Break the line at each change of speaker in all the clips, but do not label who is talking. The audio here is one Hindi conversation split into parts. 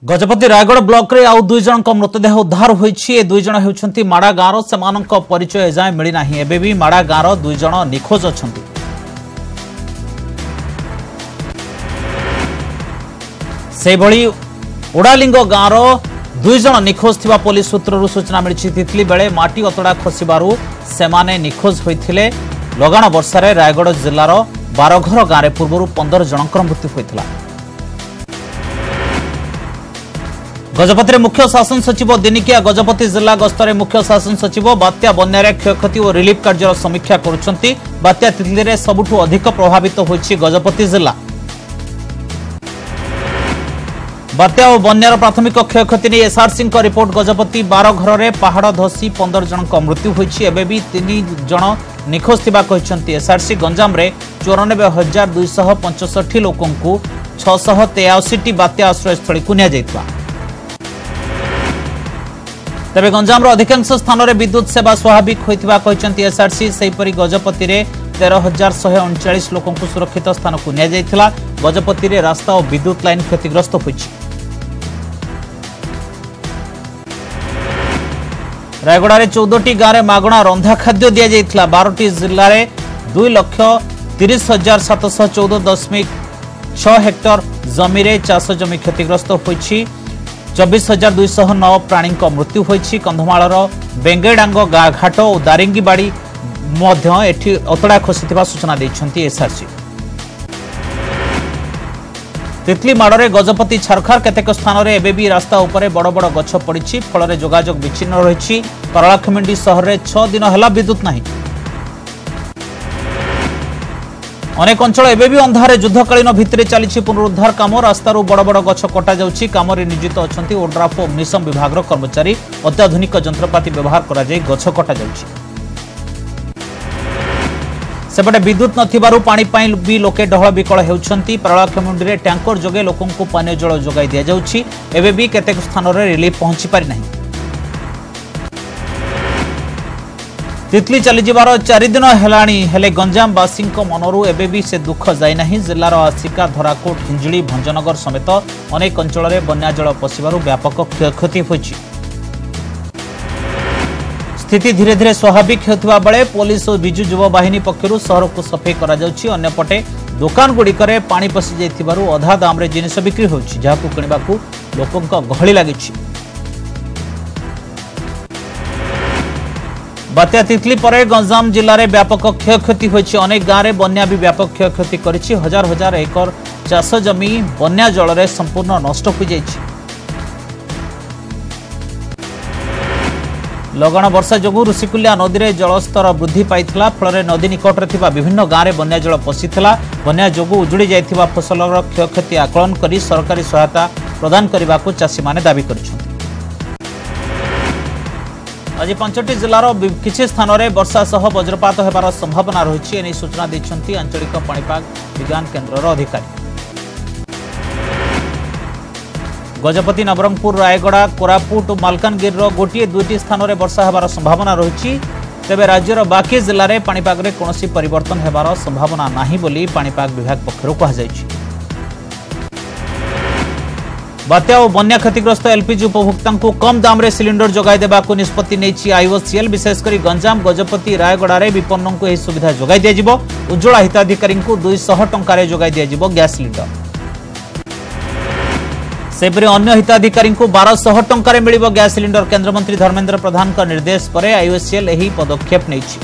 गजपति रायगढ़ ब्लॉक रे आउ दुई जन मृतदेह उद्धार होईछि। दुई जन हेउछंती माड़ा गाँव सेमानक परिचय एजाए मिली नाही। एबे भी माड़ा गाँव दुई जन निखोज अछंती। सेभଳି ओडालिंग गाँव दुई जन निखोज थिबा पुलिस सूत्ररु सूचना मिली। तितली बेले माटी अतड़ा खसिबारु सेमाने निखोज होइथिले। लगाण वर्षारे रायगढ़ जिल्लार बारघर गाँव पूर्व 15 जनकर मृत्यु होइथिला। गजपति मुख्य शासन सचिव दिनिकिया गजपति जिला गस्तरे मुख्य शासन सचिव बात्या बन्या क्षयक्षति और रिलीफ कार्यर समीक्षा करुछंती। बात्या तितली रे सबुठु अधिक प्रभावित होइछि गजपति जिला। बात्या और बन्यार प्राथमिक क्षयक्षति ने एसआरसी रिपोर्ट। गजपति 12 घर में पहाड़ धसी 15 जन मृत्यु होइछि। एबे भी 3 जन निखोज थिबा कहिसंती एसआरसी। गंजाम रे 94,265 लोकंकु 683 बात्या आश्रयस्थली को निया जायतबा। तेरे गंजाम अधिकांश स्थान में विद्युत सेवा स्वाभाविक होइतिबा कहिसंती एसआरसी। सेहीपरि गजपति रे 13,139 लोकों को सुरक्षित स्थान को निया जायतिला। गजपति रे रास्ता और विद्युत लाइन क्षतिग्रस्त होइछि। रायगढ़ रे 14टी गाँव में मागणा रंधा खाद्य दिया जायतिला। 12टी जिल्ला रे 2,30,714.6 हेक्टर जमी रे चाष जमी क्षतिग्रस्त होइछि। 24,209 प्राणी मृत्यु होइछि। कंधमालर बेंगेडांग घाट और दारिंगीबाड़ी मध्य एठी अतड़ा खसिथिबा सूचना दैछंती एसआरसी। तितली माड़े गजपति छारखार केतेक स्थान में एबे भी रास्ता उपरे बड़ बड़ गछ पड़िछि। फल जोगाजोग विच्छिन्न रहिछि। पारलाखेमुंडी सहर में 6 दिन है विद्युत नहीं। अनेक अंचल एबे भी अंधारे युद्धकालीन भित्तिरे चली पुनरुद्धार काम। रास्तारू बड़ बड़ गछ कटा जाउछि। काम नियोजित अछंती ओड्राफ और अग्निशम विभाग कर्मचारी। अत्याधुनिक जंत्रपाति व्यवहार करा जाय गछ कटा जाउछि। सेपटे विद्युत नथिबारु पानी पाई भी लोके डहळ विकळ हेउछंती। पारलाखेमुंडी रे टैंकर जोगे लोकंकु पानी जल जोगाई दिया जाउछि। एबे भी केतेक स्थान रे रिलीफ पहुंची पारि नाही। तितली चली जिबार 4 दिन हेलाणी हेले गंजामवासी मनरू एबे भी से दुख जाय नाही। जिल्लार आसिका धराकोट हिंजिली भंजनगर समेत अनेक अंचल में बन्या जल पशिबारु व्यापक क्षयक्षति होइछि। स्थिति धीरे धीरे स्वाभाविक होता बेले पुलिस और बिजु युवा बाहिनी पक्षरु सहर को सफाई करा जाउछि। अन्यपटे दुकान गुड़िकरे पानी पशि जाइथिबारु अधा दाम रे जिनिस बिक्री होउछि, जाहाकु किनिबाकु लोकंक गहली लागिछि। बात्या तितली पर गंजाम जिले में व्यापक क्षयक्षति होइछि। अनेक गाँव में बन्या भी व्यापक क्षयक्षति करिछि। हजार हजार एकर चाष जमी बन्या जल रे संपूर्ण नष्ट हो जाइछि। लगाण वर्षा जोगु ऋषिकुल्या नदी में जलस्तर वृद्धि पाइथिला। फल नदी निकट में थिबा विभिन्न गाँव में बन्या जल पशिथिला। बन्या जोगु उजुड़ी जाइथिबा फसलर क्षयक्षति आकलन करी सरकारी सहायता प्रदान करबाकू चाषी माने दाबी करिछन्ति। आज 5टी जिलार किछि स्थान में वर्षा सह वज्रपात होबार संभावना रही। एने सूचना दैछन्ति आंचलिक पाणीपाग विज्ञान केन्द्रर अधिकारी। गजपति नवरंगपुर रायगढ़ कोरापुट और मालकानगिरी गोटे 2टी स्थान में वर्षा होबार संभावना रही। तेबे राज्यर बाकी जिले में पाणीपाग रे कोनोसी परिवर्तन होबार संभावना नाही बोली पाणीपाग विभाग पक्षरु कहाଯାଇଛି। बात्या और बन्या क्षतिग्रस्त एलपीजी उपभोक्ता को कम दाम रे सिलिंडर जोगाई देबाकू निष्पत्ति नेछि आईओसीएल। विशेषकर गंजाम गजपति रायगढ़ में विपन्न को यह सुविधा जोगाई दिया जिवो। उज्ज्वला हिताधिकारी को 200 टंका रे जोगाई दिया जिवो गैस सिलिंडर। सेपरि अन्य हिताधिकारी को 1200 टंका रे मिलिबो गैस सिलिंडर। केंद्र मंत्री धर्मेंद्र प्रधान का निर्देश पर आईओसीएल यही पदक्षेप नेछि।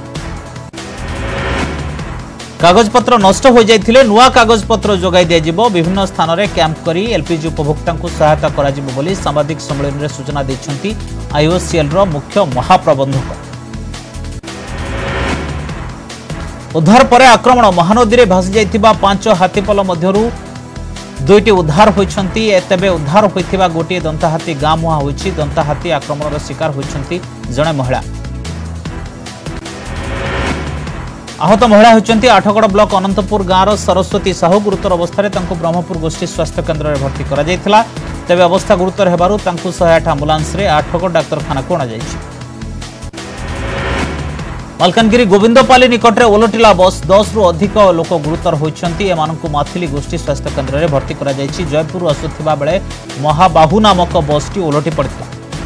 कागजपत्र नष्ट हो जाइथिले नुआ कागजपत्र जोगाई दिया जिवो। विभिन्न स्थान में कैंप करी एलपीजी उपभोक्ता को सहायता करा जिवो बोली सांबादिक सम्मेलन में सूचना दैछन्ति आईओसीएल रो मुख्य महाप्रबंधक। उद्धार पर आक्रमण महानदी में भासी जाइथिबा 5 हाथीपल मध्यरु 2टी उद्धार होइछन्ति। एतबे उद्धार होइथिबा गोटे दंताहाती गाँ मुहा होइछि। दंताहाती आक्रमणर शिकार होइछन्ति जणे महिला। आहत महिला होइछन्ति आठगड़ ब्लॉक अनंतपुर गाँव सरस्वती साहू। गुरुतर अवस्था ब्रह्मपुर गोष्ठी स्वास्थ्य केन्द्र में भर्ती करा जायथिला। तेबे अवस्था गुरुतर हेबारु 108 आम्बुलांस रे आठगड़ डाक्तरखाना को अणा जायछि। मालकानगिरी गोविंदपाली निकट में ओलटिला बस 10 रु अधिक लोक गुरुतर होती एमानंकु माथिली गोष्ठी स्वास्थ्य केन्द्र में भर्ती करा जायछि। जयपुर आसुथिबा बेले महाबाहु नामक बसटी ओलटि पड़ता।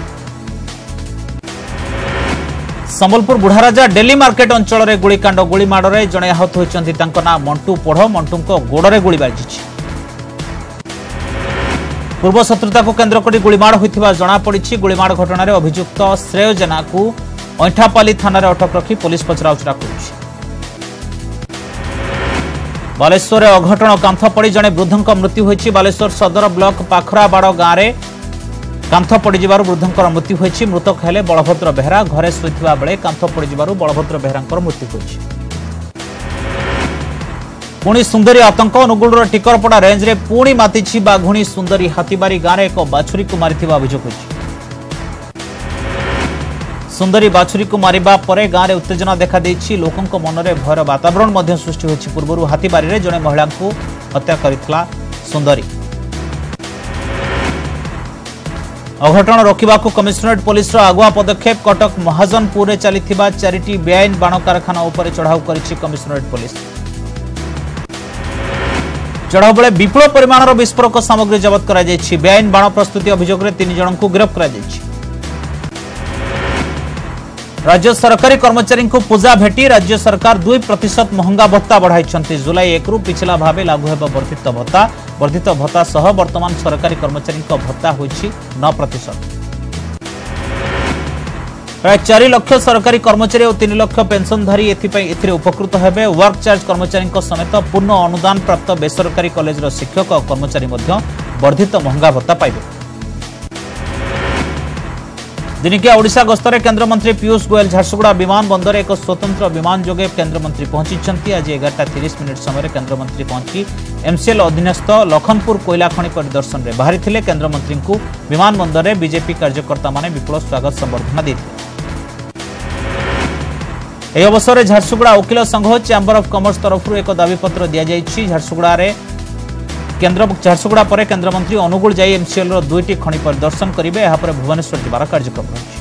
संबलपुर बुढ़ाराजा डेली मार्केट अंचल में गुलिकांड गुलिमाड़ में जड़े आहत होती ना मंटू पोढ़ मंटू गोड़े गुली बाजी। पूर्व शत्रुता को केन्द्र कर गुलिमाड़ होता जमापड़ी। गुलिमाड़ घटना अभियुक्त श्रेय जेना को ऐठापाली थाना अटक रखी पुलिस पचराउचरा करुछि। बालेश्वर अघटन कांथ पड़ी जड़े वृद्धंक मृत्यु होइछि। बालेश्वर सदर ब्लॉक पाखराबाड़ गाँव में कांथ पड़ीजिबारु वृद्धंकर मृत्यु होइछि। मृतक हेले बलभद्र बेहरा। घरे शोइथिबा बेले कांथ पड़ीजिबारु बलभद्र बेहरांकर मृत्यु होइछि। पुणी सुंदरी आतंक अनुगुळर टिकरपड़ा रेंज रे पुणी मातिछि बाघुणी सुंदरी। हाथीबारी गाँव में एक बाछुरी को मारिथिबा अभियोग होइछि। सुंदरी बाछुरी को मारिबा परे गाँव में उत्तेजना देखा देछि। लोकंक मनरे भयर वातावरण मध्य सृष्टि होइछि। पूर्वरु हाथीबारी रे जणे महिला को हत्या करितला सुंदरी। अघटन रोकवा कमिशनरेट पुलिस आगुआ पदक्षेप। कटक महाजनपुर में चलीथिबा 4टी बेआईन बाण कारखाना उपर चढ़ाऊ करिछि कमिशनरेट पुलिस। चढ़ाऊ बेले विपुल परिमाणर विस्फोरक सामग्री जबत करा जायछि। बेआईन बाण प्रस्तुति अभियोग में 3 जन को गिरफ्त करा जायछि। राज्य सरकारी कर्मचारी को पूजा भेटी। राज्य सरकार 2% महंगा भत्ता बढ़ाई। जुलाई 1 रु पिछला भाव लागू होब वर्धित भत्ता। वर्धित भत्ता सह वर्तमान सरकारी कर्मचारी भत्ता होइछि 9%। प्राय 4 लाख सरकारी कर्मचारी और 3 लाख पेंशनधारी एथिरे उपकृत हेबे। वर्क चार्ज कर्मचारी समेत पूर्ण अनुदान प्राप्त बेसरकारी कॉलेज शिक्षक और कर्मचारी वर्धित महंगा भत्ता पाइबे। दिनिकिया ओडिशा गस्तरे केंद्र मंत्री पीयूष गोयल झारसुगुड़ा विमान बंदर एक स्वतंत्र विमान जोगे केंद्र मंत्री पहुंची। आज 11:30 समय केंद्र मंत्री पहुंची एमसीएल अधीनस्थ लखनपुर कोयला खनि परिदर्शन में बाहरी थे। केंद्र मंत्री को विमान बंदर में बीजेपी कार्यकर्ता माने विपुल स्वागत संबर्धना देते। यह अवसर में झारसुगुड़ा वकिल संघ चैंबर ऑफ कॉमर्स तरफ एक दाबीपत्र दि जाइए। झारसुगुड़ा पर केन्द्रमंत्री अनुगुल जाई एमसीएल 2टी खनि परिदर्शन करेंगे। यहाँ भुवनेश्वर जबार कार्यक्रम रही।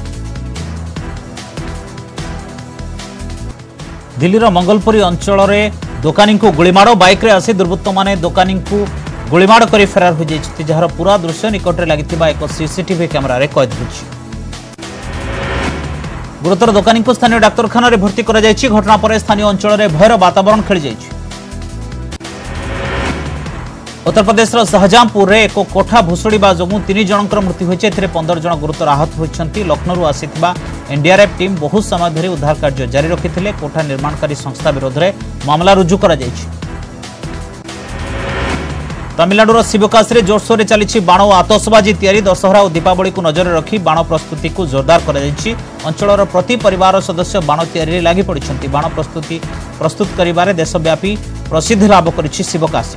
दिल्लीर मंगलपुरी अंचल में दोकानी को गुलिमाड़। बाइक रे आसी दुर्वृत्त माने दोकानी को गुलिमाड़ कर फेरार हो जाइछथि। जार पूरा दृश्य निकट में लगी एक सीसीटीवी कैमेरा रे कैद होछि। गुरुतर दोकानी को स्थानीय डाक्तरखाना रे भर्ती करा जाइछि। घटना पर स्थानीय अंचल में भयर वातावरण खेली जाइछि। उत्तर प्रदेश शाहजहांपुर में एक कोठा भुशुड़ा जो 3 जनकर मृत्यु होती। 15 जन गुरुतर आहत होती। लखनऊ आसीथिबा एनडीआरएफ टीम बहुत समय धरी उद्धार कार्य जारी रखिथिले। कोठा निर्माणकारी संस्था विरोध में मामला रुजु करा जायछि। तमिलनाडुर शिवकाशी में जोरसोर से चली बाण और आतसबाजी तैयारी। दशहरा और दीपावली को नजर रखी बाण प्रस्तुति को जोरदार करा जायछि। अंचलर प्रति परिवार सदस्य बाण तैयारी लगी पड़िछन्ति। बाण प्रस्तुत करिबारे देशव्यापी प्रसिद्धि लाभ करिछि शिवकाशी।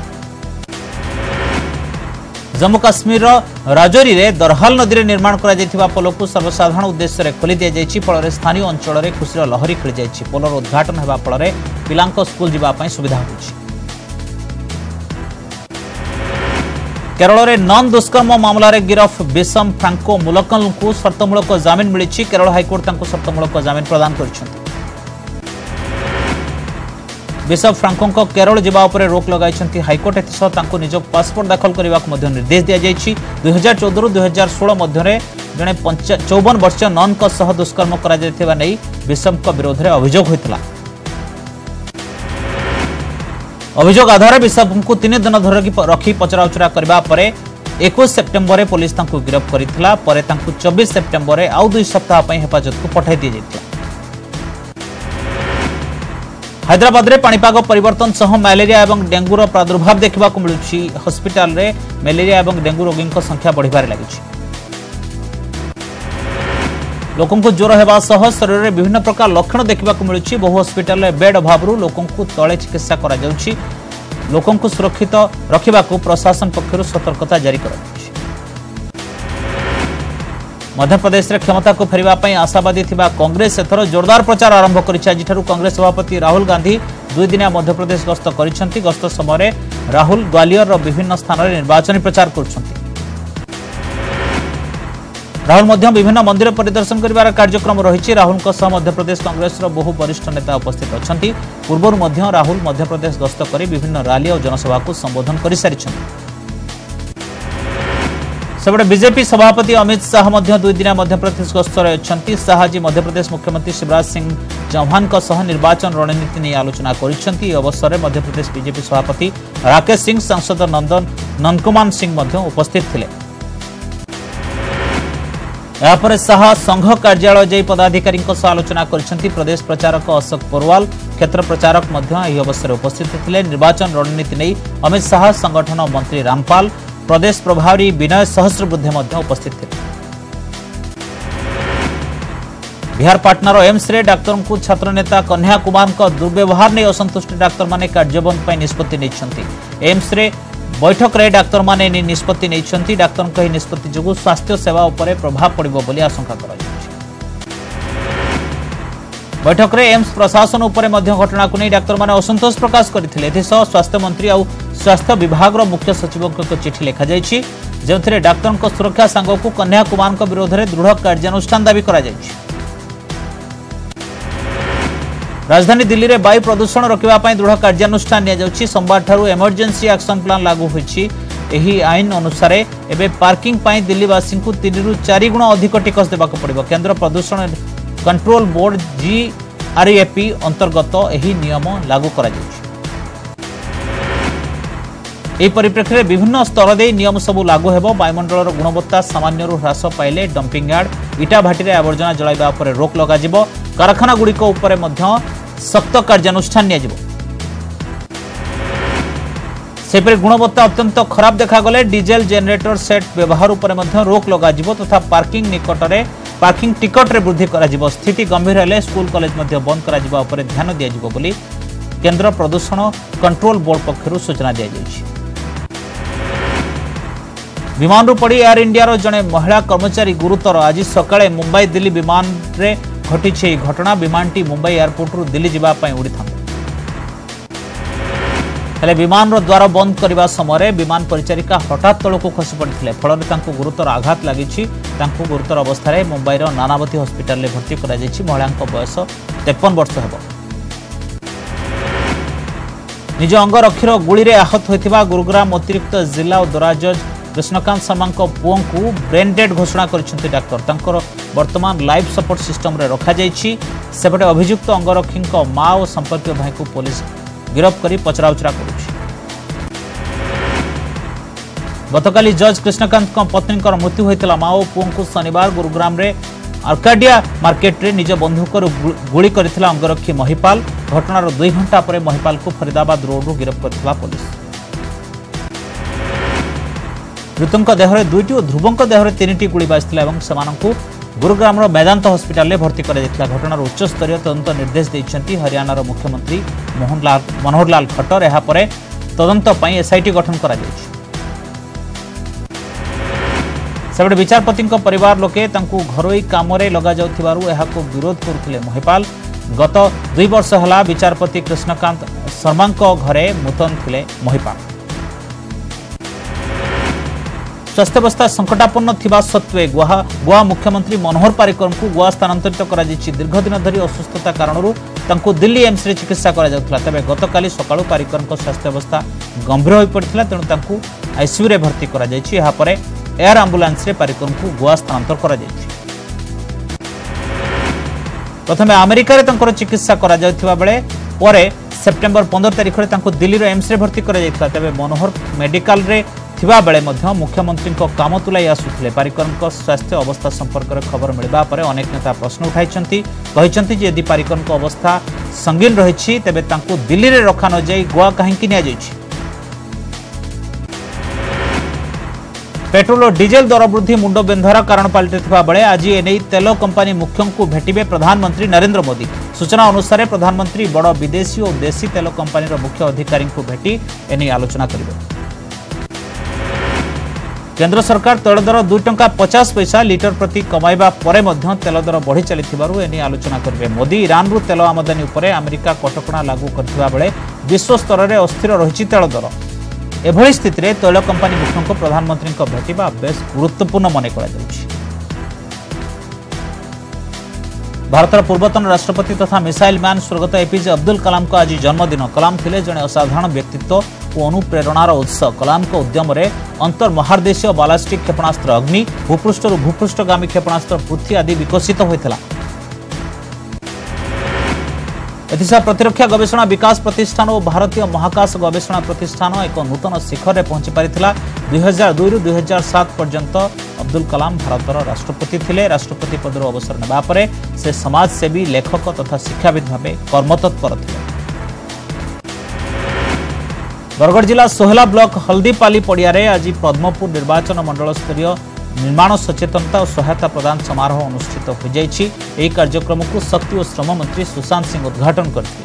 जम्मू काश्मीर राजौरी में दरहाल नदी में निर्माण करा पोल को सर्वसाधारण उद्देश्य रे खोली दि जाइछि। फल स्थानीय अंचल में खुशीर लहरी खेली जाइछि। पोलर उद्घाटन होगा फल पिलांक स्कूल जावाई सुविधा होइछि। केरल में नन दुष्कर्म मामला रे गिरफ बिशम फ्रांको मुलकल को शर्तमूलक जमीन मिली। केरल हाइकोर्ट शर्तमूलक जमीन प्रदान कर। बिशप फ्रांको केरल जावा रोक लगाई हाइकोर्ट। एसह निज पासपोर्ट दाखल करने को निर्देश दि जाइए। 2014 रु 2016 मध्य जड़े 54 वर्षीय नन दुष्कर्म कर बिशप विरोध में अभियोग होता। अभियोग आधार बिशप को 3 दिन रखी पचराउचरा करने पर 21 सेप्टेम्बर पुलिस गिरफ्त करथिला। 24 सेप्टेम्बर आउ 2 सप्ताह हेफाजत को पठाई दी जाइथिला। हैदराबाद में पाणीपाग परिवर्तन सह मलेरिया और डेंगूर प्रादुर्भाव देखा मिलूँ। हस्पिटाल रे मलेरिया और डेंगू रोगी संख्या बढ़िबार लगी। लोकों को ज्वर होगा सह शरीर में विभिन्न प्रकार लक्षण देखा मिलूँ। बहु हस्पिटाल में बेड अभाव लोकों को तले चिकित्सा करा जाउछि। लोकों को सुरक्षित रखा प्रशासन पक्षर सतर्कता जारी कर। मध्यप्रदेश में क्षमता को फेरने आशावादी थिबा कांग्रेस एथर जोरदार प्रचार आरंभ करिछि। आज कांग्रेस सभापति राहुल गांधी 2 दिनिया मध्यप्रदेश गस्त करिसेंति। गस्त समय राहुल ग्वालियर विभिन्न स्थान में निर्वाचन प्रचार करुछंती। राहुल मध्य विभिन्न मंदिर परिदर्शन करिवार कार्यक्रम रही। राहुल मध्य प्रदेश कांग्रेस बहु वरिष्ठ नेता उपस्थित अच्छा। पूर्व राहुल मध्य प्रदेश गस्त कर विभिन्न रैली और जनसभा को संबोधन कर सारी। सेपटे बीजेपी सभापति अमित शाह दुई दिन मध्यप्रदेश गस्तर अच्छा। शाह जी मध्यप्रदेश मुख्यमंत्री शिवराज सिंह चौहान निर्वाचन रणनीति नहीं आलोचना कर अवसर में मध्यप्रदेश बीजेपी सभापति राकेश सिंह सांसद नंदकुमान सिंह उपस्थित थे। यापर शाह संघ कार्यालय जाई पदाधिकारी आलोचना कर प्रदेश प्रचारक अशोक पोरवाल क्षेत्र प्रचारक अवसर उपस्थित थे। निर्वाचन रणनीति नहीं अमित शाह संगठन मंत्री रामपाल प्रदेश प्रभारी विनय सहस्रबुद्धे उपस्थित थे। बिहार पाटनार एम्स रे डाक्तर को छात्र नेता कन्हैया कुमार दुर्व्यवहार नहीं असंतुष्ट डाक्तर माने कार्यबंद पर निष्पत्ति नहीं। एम्स रे बैठक रे डाक्तर माने निष्पत्ति नहीं। डाक्तर निष्पत्ति जो स्वास्थ्य सेवा उपर प्रभाव पड़िबो बोली आशंका करा जायछि। बैठक रे एम्स प्रशासन उपर घटना को नहीं डाक्तर माने असंतोष प्रकाश करथिले। एथिसह स्वास्थ्य मंत्री और स्वास्थ्य विभाग मुख्य सचिव को चिठी लिखा जायछि, जेउथिरे डाक्तर सुरक्षा सांग को कन्हैया कुमार विरोध में दृढ़ कार्यानुष्ठान दाबी करा जायछि। राजधानी दिल्ली में वायु प्रदूषण रोकने दृढ़ कार्यानुष्ठान नियाଯାଉଛି। सोमवार ठारू इमरजेंसी एक्शन प्लान लागू होईछि। एही आईन अनुसार एबे पार्किंग पाई दिल्लीवासी को 3 ରୁ 4 गुण अधिक टिकस देबाक पड़िबो। केंद्र प्रदूषण कंट्रोल बोर्ड जीआरएपी अंतर्गत एही नियम लागू करा जायछि। एही परिप्रेक्षी में विभिन्न स्तर दे नियम सबू लागू हेबो। वायुमंडल गुणवत्ता सामान्य ह्रास पाइले डंपिंग यार्ड इटा भाटी आवर्जना जलाइबा उपर रोक लगाजिबो। कारखाना गुड़िक उपर सख्त कार्यानुष्ठान नियाजिबो। सेपरि गुणवत्ता अत्यंत खराब देखागले डीजेल जेनरेटर सेट व्यवहार उपर रोक लगाजिबो तथा पार्किंग निकटरे पार्किंग टिकट रे वृद्धि कराजिबो। स्थिति गंभीर हेले स्कूल कॉलेज बंद कराजिबा उपर ध्यान दियाजिबो बोली केंद्र प्रदूषण कंट्रोल बोर्ड पक्षरु सूचना दिया जायछि। विमान पड़ी एयर इंडिया जड़े महिला कर्मचारी गुरुतर आज सकाळे मुंबई दिल्ली विमान रे घटी घटना। विमानटी मुंबई एयरपोर्ट रु दिल्ली जावाई उड़ी था। हेले विमान द्वार बंद करने समय विमान परिचारिका हठात तल को खसी पड़ते फल गुरुतर आघात लगी। गुरुतर अवस्था मुंबईर नानावती हस्पिटाल में भर्ती कर महिला बयस 53 वर्ष हेब। निज अंगरक्षीर गुड़ी आहत होता गुरुग्राम अतिरिक्त जिला और दौरा जज कृष्णकांत शर्मा पुओं को ब्रेन डेड घोषणा कर डाक्तर वर्तमान लाइफ सपोर्ट सिस्टम रे रखा जायछि। सेपटे अभियुक्त अंगरक्षी मां और संपर्क भाई को पुलिस गिरफ्त कर पचराउचरा करुछि। गतकाली जज कृष्णकांत पत्नी मृत्यु होता। मां और पुओं को शनिवार गुरुग्राम रे आर्काडिया मार्केट रे निज बंधुक गुली करथिला अंगरक्षी महिपाल। घटनार 2 घंटा पर महिपाल को फरीदाबाद रोड गिरफ्त करथिला पुलिस। मृतक देहरे 2टी और ध्रुवंक देहरे 3टी गुली बाजिथिला एवं सेमानंकु गुरुग्राम मेदांत हस्पिटाल में भर्ती कर घटनार उच्च स्तरीय तदंत निर्देश देइछन्ति हरियाणार मुख्यमंत्री मनोहर लाल खट्टर। यह पर तदंत पई एसआईटी गठन करा जायछि। सेपटे विचारपति परिवार लोके तांकु घरोई काम लगा जाउथिबारु एहाको विरोध करुथिले महिपाल। गत 2 वर्ष हला विचारपति कृष्णकांत शर्मा घरे मुतन थिले महिपाल। स्वास्थ्यावस्था संकटापन्न थिबा सत्वे गोवा मुख्यमंत्री मनोहर पारिकर को गोवा स्थानांतरित करा जायछि। दीर्घ दिन धरी असुस्थता कारणरू तांको दिल्ली एम्स रे चिकित्सा करा जाउथला। तबे गतकाली सकाळु पारिकर स्वास्थ्यावस्था गंभीर होई पड़थिला, तेणु तांको आईसीयू रे भर्ती करा जायछि। एहा परे एयर एम्बुलेंस रे पारिकर को गोवा स्थानांतर करा जायछि। प्रथमे अमेरिका रे तांकर चिकित्सा करा जाउथिबा बेले परे सेप्टेम्बर 15 तारिख रे तांको दिल्ली रे एम्स रे भर्ती करा जायथिला। तबे मनोहर मेडिकल रे थिबा बेले मध्य मुख्यमंत्री काम तुलाई आसुथिले। पारिकर स्वास्थ्य अवस्था संपर्क में खबर मिलवा पर अनेक नेता प्रश्न उठाई यदि पारिकर अवस्था संगीन रही तेबे तांको दिल्ली रे रखा न जाई गोवा कहीं नि जायछि। पेट्रोल और डीजेल दर वृद्धि मुंड बेंधार कारण पलटिथिबा बेले आज एने तेल कंपनी मुख्यों को भेटिबे प्रधानमंत्री नरेंद्र मोदी। सूचना अनुसार प्रधानमंत्री बड़ विदेशी और देशी तेल कंपनी मुख्य अधिकारी को भेटी एने आलोचना करिबे। केंद्र सरकार तेल दर 2 टंका 50 पैसा लीटर प्रति कमाइबा परे मध्य तेल दर बढ़ी चलिथिबारु एने आलोचना करिवे। मोदी ईरान रु तेल आमदानी उपरे अमेरिका कटकणा लागू करथिबा बेले विश्व स्तर में अस्थिर रही तेल दर। एभली स्थिति में तैल कंपनी मुख्यों प्रधानमंत्री भेटिबा बेस गुरुत्वपूर्ण मन करा जाउछि। भारतर पूर्वतन राष्ट्रपति तथा मिसाइल मैन स्वर्गत एपीजे अब्दुल कलाम को आज जन्मदिन। कलाम थिले जड़े असाधारण व्यक्तित्व और अनुप्रेरणार उत्स। कलाम को उद्यम अंतर महादेशीय बालास्टिक क्षेपणास्त्र अग्नि, भूपृष्ठ भूपृष्ठगामी क्षेपणास्त्र पृथ्वी आदि विकसित होता। एथिसह प्रतिरक्षा गवेषणा विकास प्रतिष्ठान और भारतीय महाकाश गवेषणा प्रतिष्ठान एक नूतन शिखर में पहुंची पारिथिला। 2002 रु 2007 पर्यंत अब्दुल कलाम भारतर राष्ट्रपति थिले। राष्ट्रपति पदर अवसर नेबा परे से समाजसेवी, लेखक तथा शिक्षाविद भाव कर्मतत्पर थिले। बरगढ़ जिला सोहला ब्लॉक हल्दीपाली पड़ियारे आज पद्मपुर निर्वाचन मंडल स्तरीय निर्माण सचेतनता और सहायता प्रदान समारोह अनुष्ठित हो जाइछि। एही कार्यक्रम को शक्ति और श्रम मंत्री सुशांत सिंह उद्घाटन करथिले।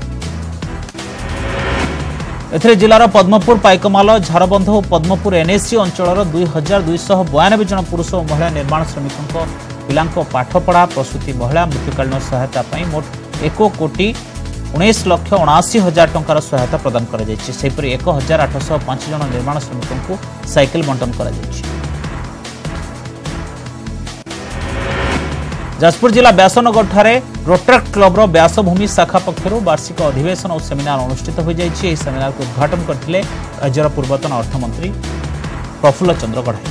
एथिरे जिलार पद्मपुर, पाइकमाल, झारबंध और पद्मपुर एनएससी अंचलर 2292 जन पुरुष और महिला निर्माण श्रमिकों पिलांको पाठपढ़ा, प्रसूति, महिला मृत्युकालीन सहायता पाई मोट 1,19,79,000 टंकार सहायता प्रदान करा जाइछि। सेहिपरि 1,805 जन निर्माण श्रमिकों को साइकेल बंटन करा जाइछि। जाजपुर जिला व्यासनगर ठारे रोटरैक्ट क्लब व्यासभूमि शाखा पक्षर वार्षिक अधिवेशन और सेमिनार अनुष्ठित हो जाइछि। एही सेमिनार को उद्घाटन करथिले राज्यर पूर्वतन अर्थमंत्री प्रफुल्ल चंद्र गढ़ाई।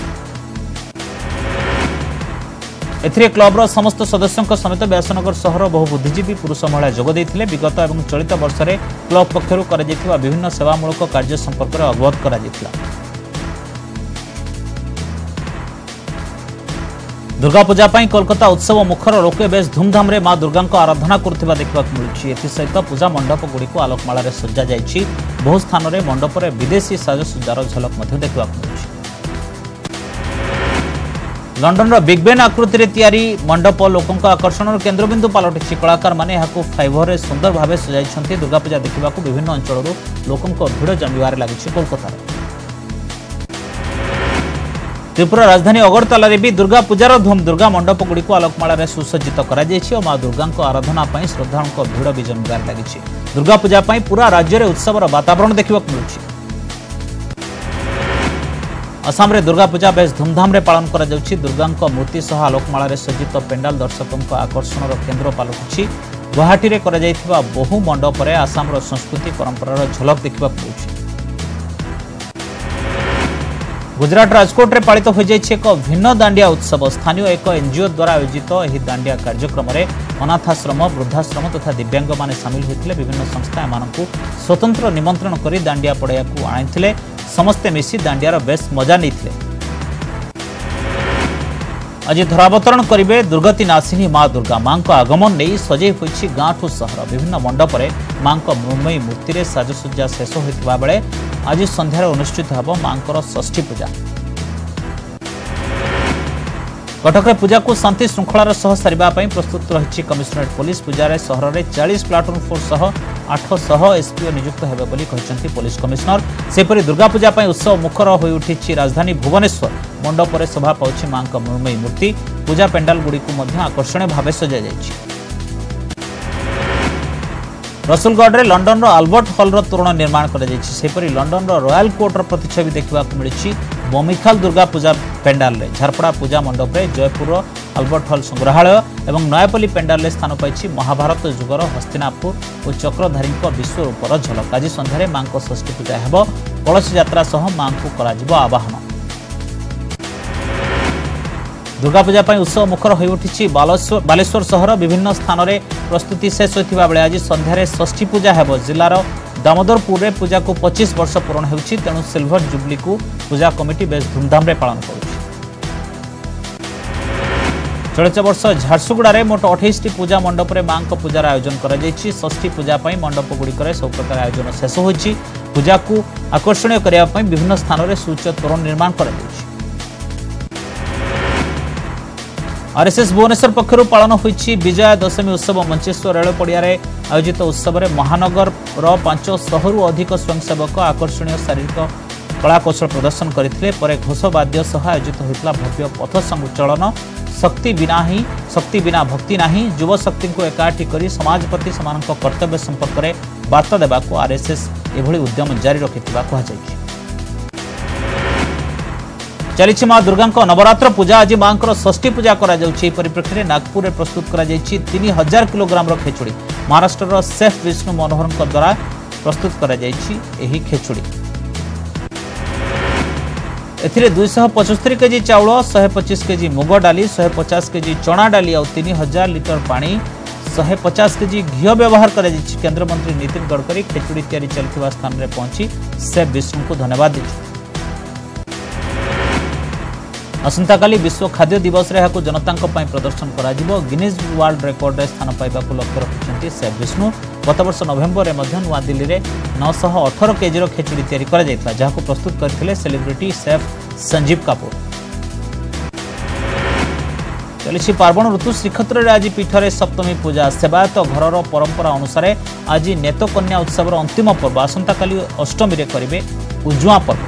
एथिरे क्लबर समस्त सदस्यों समेत व्यासनगर सहर बहु बुद्धिजीवी पुरुष महिला जोग देइथिले। विगत एवं चलित वर्ष में क्लब पक्षर करा जाइथिबा विभिन्न सेवामूलक कार्य संपर्क में अवगत करा जाइथिला। दुर्गा पूजा पाई कोलकाता उत्सव मुखर। लोके बेस धूमधाम रे मां दुर्गा को आराधना करथिबा देखबाक मिलुछि। एथिसहित पूजा मंडप गुडी को आलोकमाला रे सज्जा जाइछि। बहु स्थान रे मंडप रे विदेशी साजसज्जार झलक मध्य देखबाक मिलुछि। लंडन रो बिग बेन आकृति रे तयारी मंडप लोकों आकर्षण केन्द्रबिंदु पलटिछि। कलाकार माने याकू फाइबर रे सुंदर भावे सजाइछन्ति। दुर्गा पूजा देखबाक विभिन्न अंचलरू लोकों भीड़ जमिबार लागिछि। कोलकाता त्रिपुरा राजधानी अगरतला भी दुर्गा पूजार धूम। दुर्गा मंडप गुड़ी को आलोकमाला सुसज्जित कर मां दुर्गा आराधना श्रद्धालुओं भीड़ भी जमिबार लगी। दुर्गा पूजा पूरा राज्य में उत्सवर वातावरण देखा मिलूँ। आसाम में दुर्गा पूजा बेस धूमधाम पालन कर दुर्गा मूर्ति सह आलोकमाला सज्जित पेंडाल दर्शकों आकर्षण केन्द्र पलटुछि। गुवाहाटी में बहु मंडप में आसाम संस्कृति परंपरार झलक देखा मिलूँ। गुजरात राजकोट में पालित हो जाइछि एक भिन्न दांडिया उत्सव। स्थानीय एक एनजीओ द्वारा आयोजित यह दांडिया कार्यक्रम में अनाथाश्रम, वृद्धाश्रम तथा दिव्यांग माने सामिल होते। विभिन्न संस्था एमानकु स्वतंत्र निमंत्रण कर दांडिया पड़िया को आनी समस्ते मिसी दांडियार बेस मजा नहीं। आज धरावतरण करेंगे दुर्गति नाशिनी मां दुर्गा। मां को आगमन नहीं सजई होइछि गाँ ठू सहर। विभिन्न मंडप में मां को मृण्मयी मूर्ति रे साजसज्जा शेष होइतिबा बेले आज संध्यार अनुष्ठित होब मांकर षष्ठी पूजा। कटक में पूजा को शांति श्रृंखलार सह सारिबा पई प्रस्तुत रही कमिशनरेट पुलिस। पूजा सहर में 40 प्लाटून फोर्स सह 800 एसपीओ नियुक्त हेबे बोली कहिसंती पुलिस कमिशनर। सेपरि दुर्गा पूजा पई उत्सव मुखर होई उठिछि राजधानी भुवनेश्वर। मंडप में सभा पाउछि मां का मृण्मयी मूर्ति। पूजा पेंडाल गुडी को मध्य आकर्षणीय भावे सजा जाइछि। रसुलगढ़ में लंडन आल्बर्ट हॉल तोरण निर्माण कर लंडन रॉयल कोर्ट प्रतिच्छवि देखा मिली। बमिखाल दुर्गा पूजा पेंडाल रे झारपड़ा पूजा मंडप में जयपुर आल्बर्ट हॉल संग्रहालय और नयापल्ली पेंडाल रे स्थान पाई महाभारत जुगर हस्तिनापुर और चक्रधारी विश्वरूपर झलक। आज सन्धार मां को षष्ठी पूजा हेब। कलश यात्रा सह मां को करा आवाहन। दुर्गा पूजा उत्सव मुखर हो उठी बालेश्वर सहर। विभिन्न स्थान में प्रस्तुति शेष होता बेले आज सन्धार षष्ठी पूजा हेब। जिलार दामोदरपुर में पूजा को 25 वर्ष पूरण होछि। तेणु सिल्वर जुबली को पूजा कमिटी बेस धूमधाम रे पालन करुछि। चलित वर्ष झारसुगुड़ा मोट 28 पूजा मंडप में मां को पूजार आयोजन कर षष्ठी पूजा मंडप गुड़िक सब प्रकार आयोजन शेष होछि। पूजा को आकर्षणीय करने विभिन्न स्थान में सूच तोरण निर्माण कर आरएसएस भुवनेश्वर पक्षर पालन होइछि विजया दशमी उत्सव। मंचेश्वर रेल पड़िया आयोजित उत्सव में महानगर 500 रु अधिक स्वयंसेवक आकर्षणीय शारीरिक कलाकौशल प्रदर्शन करथिले। परे घोषवाद्य सह आयोजित होइतला भव्य पथ संचलन। शक्ति बिना भक्ति नाही। युव शक्ति को एकाठी करी समाज प्रति समानक कर्तव्य संपर्क में वार्ता देबाको आरएसएस एभली उद्यम जारी रखिथिबा कहा जायछि। चली मां दुर्गा नवरात्र पूजा आज मां षष्ठी पूजा परिप्रेक्षी में नागपुर में प्रस्तुत कर 3000 किलोग्राम खेचुड़ी महाराष्ट्र सेफ विष्णु मनोहर द्वारा प्रस्तुत कर खेचुड़ी एथिरे 275 केजी चाउल 125 केजी मुग डाली 150 केजी चना डाली और 3000 लिटर पानी 150 केजी घी व्यवहार कर केंद्र मंत्री नितिन गडकरी खेचुड़ी तैयारी चलता स्थान में पहुंची सेफ विष्णु को धन्यवाद दी। असंताकाली विश्व खाद्य दिवस रे याकू जनता प्रदर्शन करा गिनीज वर्ल्ड रेकॉर्ड रे स्थान पाइबा लक्ष्य रखिछन्ति सेफ विष्णु। गत वर्ष नवेम्बर में नवा दिल्ली रे 918 केजी खेचुड़ी तैयारी करा जायतिला जहाको प्रस्तुत करथिले सेलिब्रिटी सेफ संजीव कपूर। चली पार्वण ऋतु श्रीक्षेत्र आज पीठरे सप्तमी पूजा सेवायत घर परंपरा अनुसार आज नेतकन्या उत्सव अंतिम पर्व आसंताकाली अष्टमी रे करिवे उजुआ पर्व।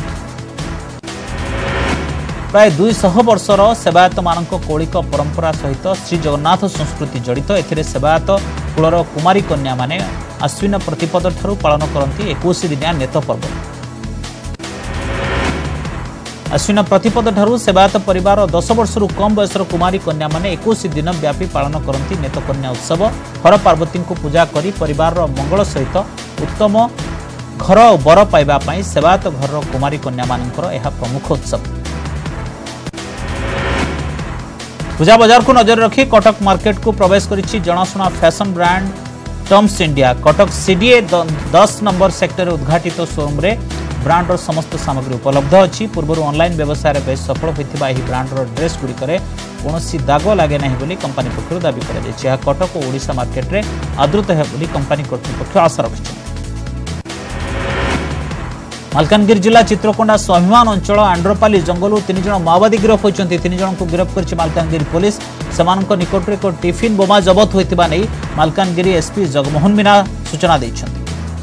प्राय 200 वर्षर सेवायत मान कौलिक परंपरा सहित श्री जगन्नाथ संस्कृति जड़ित एथिरे सेवायत कुलर कुमारी कन्या माने आश्विन प्रतिपद ठारू पालन करती 21 दिनिया नेत पर्व। आश्विन प्रतिपद ठारू सेवायत परिवार 10 वर्षरू कम बयसर कुमारी कन्या माने 21 दिन व्यापी पालन करती नेतकन्या उत्सव। हर पार्वती को पूजा करी परिवार मंगल सहित उत्तम घर और बर पाइबा पई सेवायत घर कुमारी कन्या मानकर यह प्रमुख उत्सव। पूजा बाजार को नजर रखी कटक मार्केट को प्रवेश करिछि जनाशुना fashion brand Toms India. Cuttack CDA 10 number sector उद्घाटित शोरूम रे ब्रांडर समस्त सामग्री उपलब्ध अछि। पूर्व ऑनलाइन व्यवसाय रे बेस सफल होइथिबा एही ब्रांडर ड्रेस गुडी करे कोनोसी दाग लागे नाही बोली कंपनी पक्षरु दाबी करा जायछि। या कटक और ओडिशा मार्केट रे आदृत है बोली कंपनी कर्तृपक्ष आशा रखिछि। मालकानगिरी जिला चित्रकोंडा स्वाभिमान अंचल आंड्रपाली जंगल 3 जन माओवादी गिरफ होइछन्ति। 3 जन को गिरफ करछि मालकानगिरी पुलिस। समानक निकट रे एक टिफिन बोमा जबत होइतिबा नै मालकानगिरी एसपी जगमोहन मीना सूचना दैछन्ति।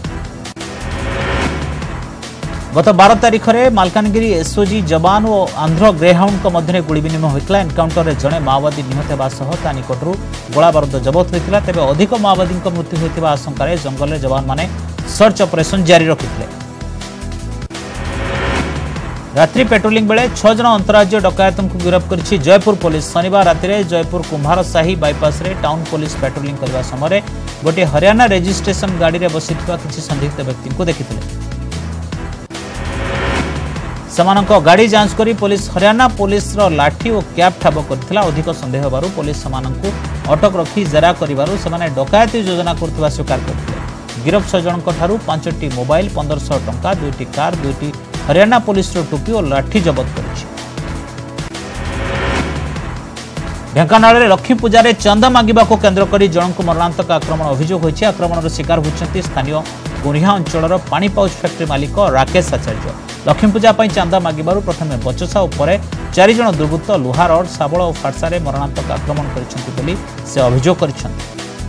गत 12 तारिख रे मालकानगिरी एसओजी जवान और आंध्र ग्रेहाउंड मध्य गुली विनिमय होइतला। एनकाउंटर रे जणे माओवादी निहत हेबा सह ता निकटरू गोला बारूद जबत होइतला। तेबे अधिक माओवादी मृत्यु होइतिबा आशंका रे जंगल रे जवान माने सर्च ऑपरेशन जारी रखितले। रात्रि पेट्रोलिंग बेले 6 जन अंतरराज्य डकायत को गिरफ्त करिछि जयपुर पुलिस। शनिवार राति रे जयपुर कुंभारसाही बाईपास रे टाउन पुलिस पेट्रोलिंग करबा समय गोटे हरियाणा रजिस्ट्रेशन गाड़ी रे बसिथिबा किछि संदिग्ध व्यक्ति को देखिथिले। समानक गाड़ी जांच करी पुलिस हरियाणा पुलिस रो लाठी और कैप ठाब करथिला। अधिक संदेह होबारु पुलिस समानक अटक रखी जेरा करिबारु समाने डकायती योजना करथिबा स्वीकार करथिले। गिरफ्त 6 जनक ठारू 5टी मोबाइल 1500 टंका 2टी कार 2टी हरियाणा पुलिस टोपी और लाठी जबत करिछि। ढेंकानाल रे लक्ष्मी पूजा रे चंदा मांगिबा को केंद्र करी जनक मरणांतक आक्रमण अभियोग होइछि। आक्रमण शिकार होइछन्ति स्थानीय गुरिहा अंचल पानी पाउच फैक्ट्री मालिक राकेश आचार्य। लक्ष्मी पूजा पई चंदा मांगिबारु प्रथमे बचसा उपरे 4 जन दुर्बृत्त लुहा रड शाबळ और फाटसारे मरणांतक आक्रमण करिछन्ति बोली से अभियोग करिछन्ति।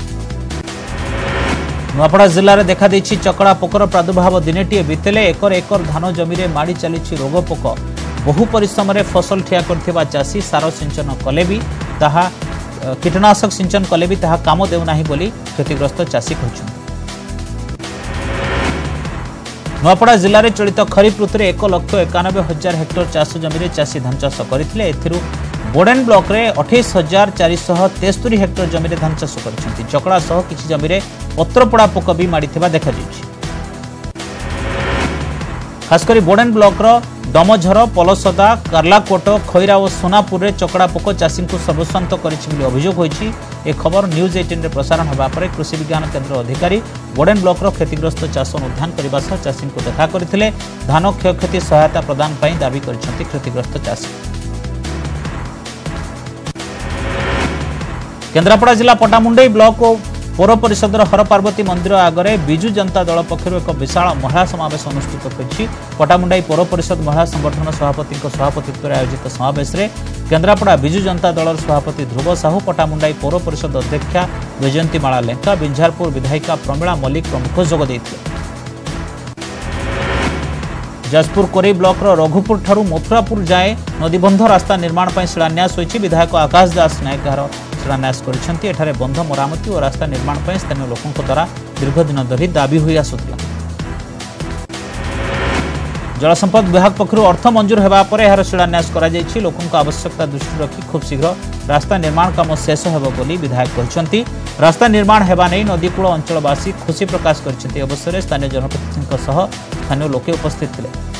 नुआपड़ा जिले में देखा देछि चकड़ा पोकर प्रादुर्भाव दिनेटिए बीतेले एकर एकर धान जमी में माड़ी चली रोग पोक। बहु परिश्रम रे फसल ठिया करथिबा चाषी सार सिंचन कले भी ताहा कीटनाशक सिंचन कले भी ताहा काम देउ नाही बोली क्षतिग्रस्त चाषी कहछन। नुआपड़ा जिले में चलित खरीफ ऋतु में 1,91,000 हेक्टर चाष जमी में चाषी धान चाष करथिले। एथिरु बोडेन ब्लॉक रे 28,473 हेक्टर जमी में धान चाष करछन्ति। चकड़ा सह किछि जमी में पत्रपड़ा पोक भी माड़ीथिबा देखा जायछि। खासकरी बोडेन ब्लॉक रो डमझर पलसदा कार्लाकोट खैरा और सोनापुर रे चकड़ा पोक चाषी को सर्वस्वांत करिछि बोली अभियोग होइछि। ए खबर न्यूज 18 रे प्रसारण होबा परे कृषि विज्ञान केंद्र अधिकारी बोडेन ब्लॉक रो क्षतिग्रस्त चाष अनुधान करबा सह चाषी को देखा करथिले। धान क्षयक्षति सहायता प्रदान पई दाबी करिसंति क्षतिग्रस्त चाषी। केन्द्रापड़ा जिला पटामुंडई ब्लॉक और पौर परिषद हर पार्वती मंदिर आगे विजु जनता दल पक्षर एक विशाल महिला समावेश अनुष्ठित होइछि। पटामुंडई पौर परिषद महिला संगठन सभापति सभापतित्व आयोजित समावेश में केन्द्रापड़ा विजु जनता दल सभापति ध्रुव साहू, पटामुंडई पौर परिषद अध्यक्षा वैजयंतीमाला लेंका, बिंझारपुर विधायिका प्रमीला मल्लिक प्रमुख जोग देइथिले। जाजपुर कोरी ब्लॉक रघुपुर ठारू मथुरापुर जाए नदीबंध रास्ता निर्माण पर शिलान्यास होइछि। विधायक आकाश दास नायक शिलान्यास करिसेंति। एठारे बंध मरामती और रास्ता निर्माण पर स्थानीय लोकों द्वारा दीर्घ दिन धरी दाबी होई आसुथिला। जलसंपद विभाग पक्षर अर्थ मंजूर होगा पर यार शिलान्यास कर लोकों आवश्यकता दृष्टि रखी खूब शीघ्र रास्ता निर्माण काम शेष होब बोली विधायक कहते। रास्ता निर्माण होगा नहीं नदीकूल अंचलवासी खुशी प्रकाश कर अवसर स्थानीय जनप्रतिनिधि स्थानीय लोके उपस्थित थे।